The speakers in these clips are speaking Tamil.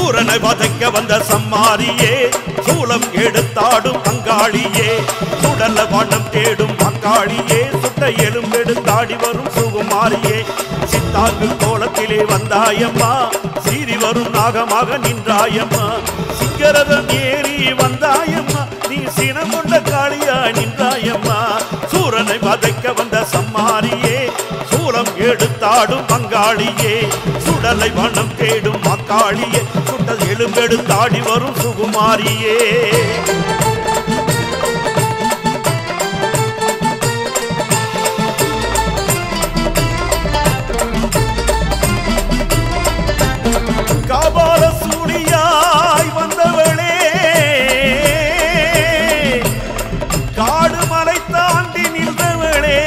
சூரனை வதைக்க வந்த சம்மாரியே சூலம் எடுத்தாடும் அங்காளியே சுடல வனம் தேடும் அங்காளியே சுட்ட எலும்பெடுத்தாடி வரும் சுகுமாரியே சித்தாங்கு கோலத்திலே வந்தாயம்மா சீறி வரும் நாகமாக நின்றாயம்மா சிங்கரதம் ஏறி வந்தாயம்மா நீ சினம் கொண்ட காளியா நின்றாயம்மா சூரனை வதைக்க வந்த சம்மாரியே சூலம் எடுத்தாடும் அங்காளியே சுடலை வனம் தேடும் அங்காளியே சுடல் எலும்பெடுத்தாடி வரும் சுகுமாரியே காபால சூழியாய் வந்தவளே காடு மலை தாண்டி நின்றவளே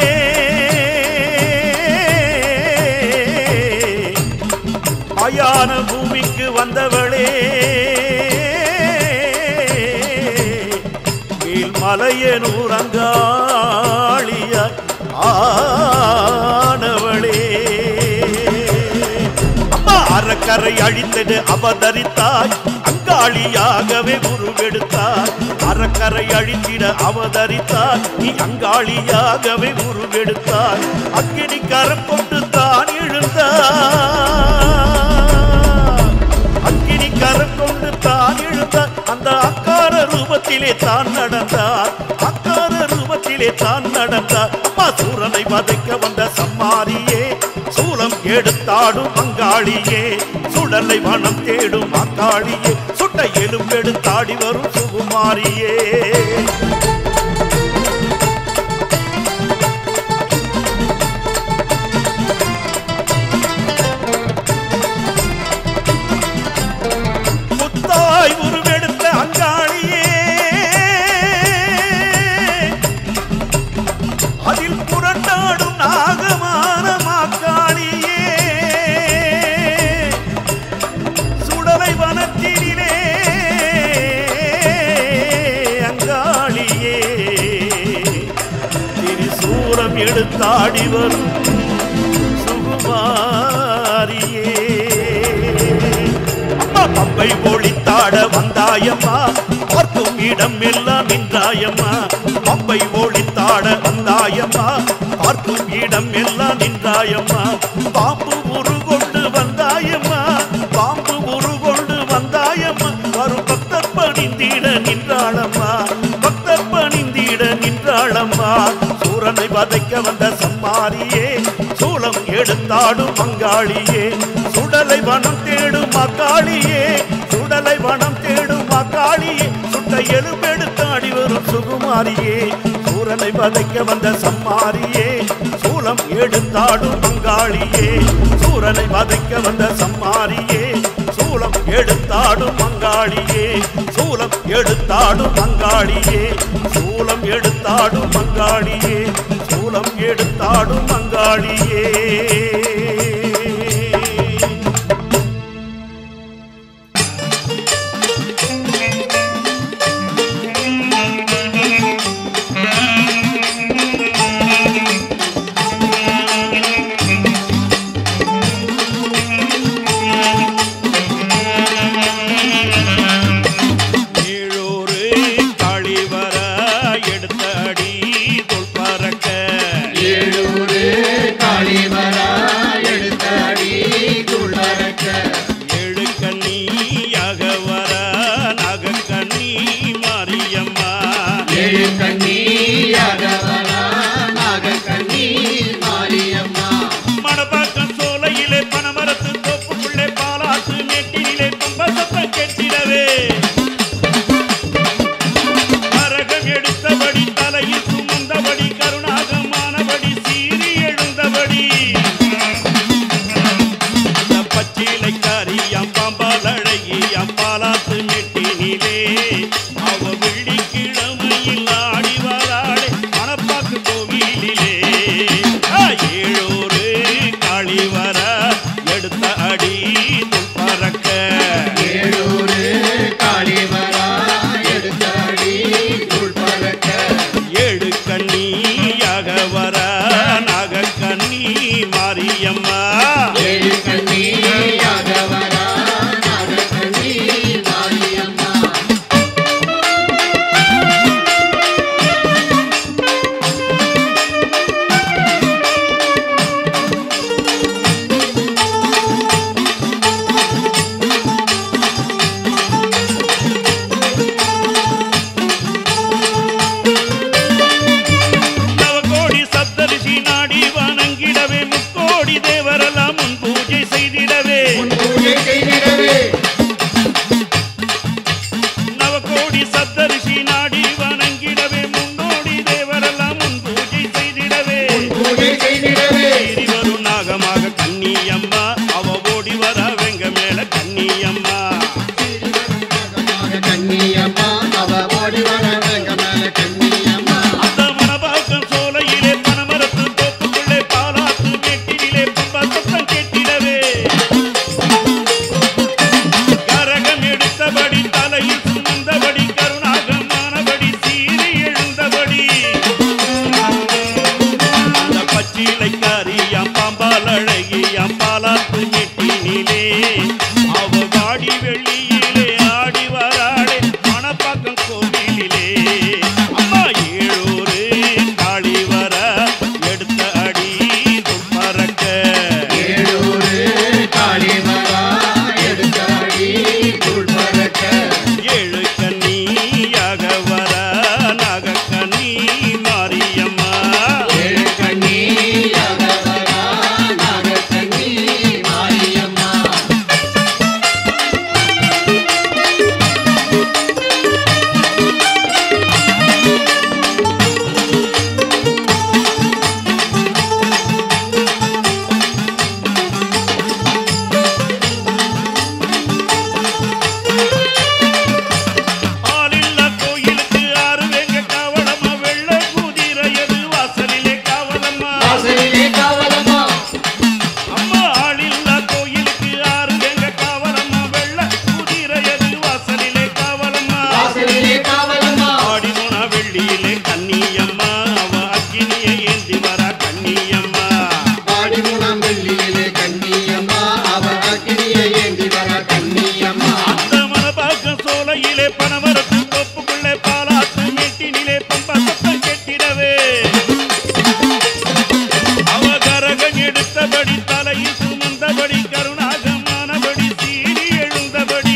மயான பூமிக்கு வந்தவளே மேல்மலையனூர் அங்காளியாய் ஆனவளே அறக்கரை அழித்தது அவதரித்தாய் அங்காளியாகவே உருவெடுத்தாய் அறக்கரை அழித்திட அவதரித்தாய் நீ அங்காளியாகவே உருவெடுத்தாய் அக்கினி கரம் கொண்டு தான் எழுந்தாய் அக்கினி கரம் கொண்டு தான் எழுந்தாய் அந்த அக்கார ரூபத்திலே தான் நடந்தார் அக்கார ரூபத்திலே தான் நடந்தார் அம்மா சூரனை வதைக்க வந்த சம்மாரியே சூலம் எடுத்தாடும் அங்காளியே சுடலை வனம் தேடும் அங்காளியே சுட்ட எலும்பெடுத்தாடி வரும் சுகுமாரியே முத்தாய் உருவெடுத்த அங்காளியே அதில் புரண்டாடும் நாகமான மாக்காளியே சுடலை வனத்தினிலே அங்காளியே திரிசூலம் எடுத்தாடி வரும் சுகுமாரியே அம்மா பம்பை ஒளித்தாட வந்தாயம்மா பார்க்கும் இடம் எல்லாம் நின்றாயம்மா பம்பை ஒளித்தாட வந்தாயம்மா பார்க்கும் இடம் எல்லாம் நின்றாயம்மா பாம்பு உருகொண்டு வந்தாயம்மா பாம்பு உருகொண்டு வந்தாயம்மா வரும் பக்தர் பணிந்திட நின்றாளம்மா பக்தர் பணிந்திட நின்றாளம்மா சூரனை வதைக்க வந்த சம்மாரியே சூலம் எடுத்தாடும் அங்காளியே சுடலை வனம் தேடும் அங்காளியே சுடலை வனம் தேடும் அங்காளியே சுட்ட எலும்பெடுத்தாடி வரும் சுகுமாரியே சூரனை வதைக்க வந்த சம்மாரியே சூலம் எடுத்தாடும் அங்காளியே சூரனை வதைக்க வந்த சம்மாரியே சூலம் எடுத்தாடும் அங்காளியே சூலம் எடுத்தாடும் அங்காளியே சூலம் எடுத்தாடும் அங்காளியே சூலம் எடுத்தாடும் அங்காளியே மாரியம்மா கண்ணியம்மா அவ ஓடி வர வேகமான கண்ணியம்மா அந்த மணப்பாக்கம் சோலையிலே பனமரத்து தோப்புக்குள்ளே பாலாத்து மேட்டினிலே பம்பா சத்தம் கேட்டிடவே கரகம் எடுத்தபடி தலையில் சுமந்தபடி கருணாகமானபடி சீறி எழுந்தபடி அந்த பச்சிலைக்காரியாம் பாம்பால் அழகியாம் பாலாத்து மேட்டினிலே அவ வாடி வெள்ளியிலே ஆடி வராளே மணப்பாக்கம் கோவிலிலே அம்மா ஏழூரு காளி வர எடுத்த அடி துப்பறக்க ஏழூரு காளி வரா எடுத்த அடி துள்பறக்க ஏழு கன்னியாக வர நாகக்கன்னி மாரியம்மா ஏழு கண்ணியாக வரா நாகக்கண்ணி மாரியம்மா ஆளில்லா கோயிலுக்கு ஆறு வேங்க காவலம்மா வெள்ள குதிரையது வாசலிலே காவலம்மா வாசலிலே காவலம்மா அம்மா ஆளில்லா கோயிலுக்கு ஆறு வேங்க காவலம்மா வெள்ள குதிரையது வாசலிலே காவலம்மா வாசலிலே காவலம்மா ஆடி போன வெள்ளியிலே கன்னியம்மா அவ அக்கினியை ஏந்தி வர கன்னியம்மா ஆடி மூணாம் வெள்ளியிலே கண்ணியம்மா அவ அக்கினியை ஏந்தி வர கண்ணியம்மா அந்த மணப்பாக்கம் சோலையிலே பனமரத்து தோப்புக்குள்ளே பாலாத்து மேட்டினிலே பம்பா சத்தம் கேட்டிடவே அவ கரகம் எடுத்தபடி தலையில் சுமந்தபடி கருணாகமானபடி சீறி எழுந்தபடி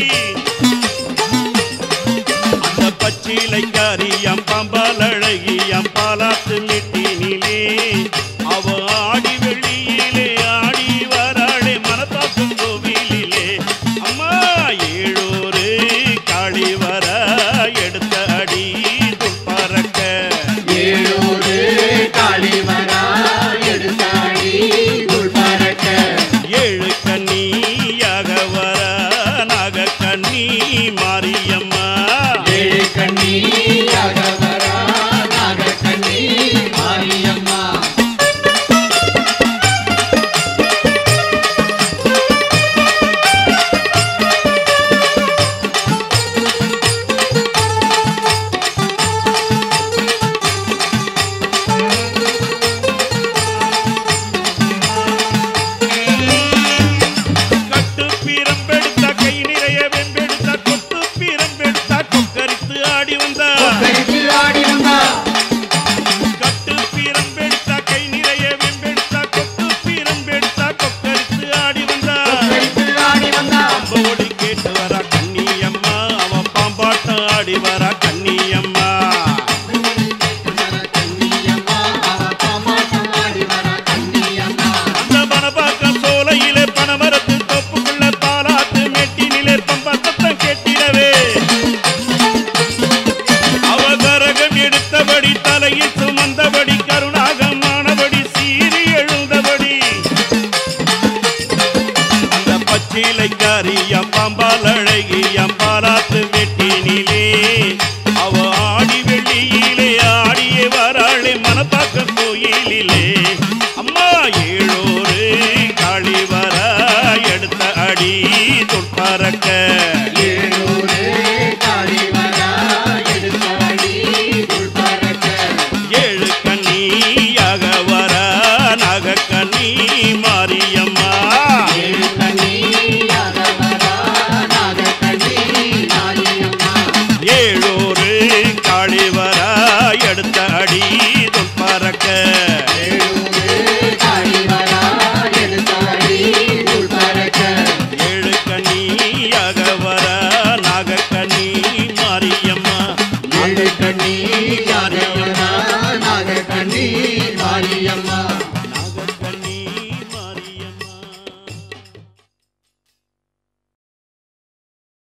அந்த பச்சிலைக்காரியாம் பாம்பால் அழகியாம் பாலாத்து மேட்டினிலே அவ ஆடி வெள்ளியிலே ஆடி வராளே மணப்பாக்கம் கோவிலிலே அம்மா ஏழூரு காளி வர எடுத்த அடி துப்பறக்க ஏழூரு காளி வரா எடுத்த அடி துள்பறக்க ஏழு கன்னியாக வர நாகக்கன்னி மாரியம்மா ஏழு கண்ணியாக வரா நாகக்கண்ணி மாரியம்மா கட்டு பீரம்பெடுத்த கை நிறைய வெம்பெடுத்த கொத்து பீரம்பெடுத்த கொக்கரித்து ஆடி வந்தா கரித்து ஆடி வந்தா கட்டு பீரம்பெடுத்த கை நிறைய வெம்பெடுத்த கொத்து பீரம்பெடுத்த கொக்கரித்து ஆடி வந்தா கரித்து ஆடி வந்தா அம்போடி கேட்டு வர கன்னியம்மா அவ பாம்பாட்டம் ஆடி வர கன்னியம்மா கண்ணியம்மா அவ பாமாட்டம் ஆடி வர கண்ணியம்மா அந்த மணப்பாக்கம் சோலையிலே பனமரத்து தோப்புக்குள்ள பாலாத்து மேட்டினிலே பம்பா சத்தம் கேட்டிடவே அவ கரகம் எடுத்தபடி தலையில் சுமந்தபடி கருணாகமானபடி சீறி எழுந்தபடி அந்த பச்சிலைக்காரியாம் பாம்பால் அழகியாம் பாலாத்து மேட்டினிலே அவ ஆடி வெள்ளியிலே ஆடியே வராளே மணப்பாக்கம் கோயிலிலே அம்மா ஏழூரு காளி வர எடுத்த அடி துப்பறக்க ஏழூரு காளி வரா எடுத்த அடி துள்பறக்க ஏழு கன்னியாக வர நாகக்கன்னி மாரியம்மா ஏழு கண்ணியாக வரா நாகக்கண்ணி மாரியம்மா ஏழூரு காளி வர எடுத்த அடி துப்பறக்க ஏழூரு காளி வரா எடுத்த அடி துள்பறக்க ஏழு கன்னியாக வர நாகக்கன்னி மாரியம்மா ஏழு கண்ணியாக வரா நாகக்கண்ணி மாரியம்மா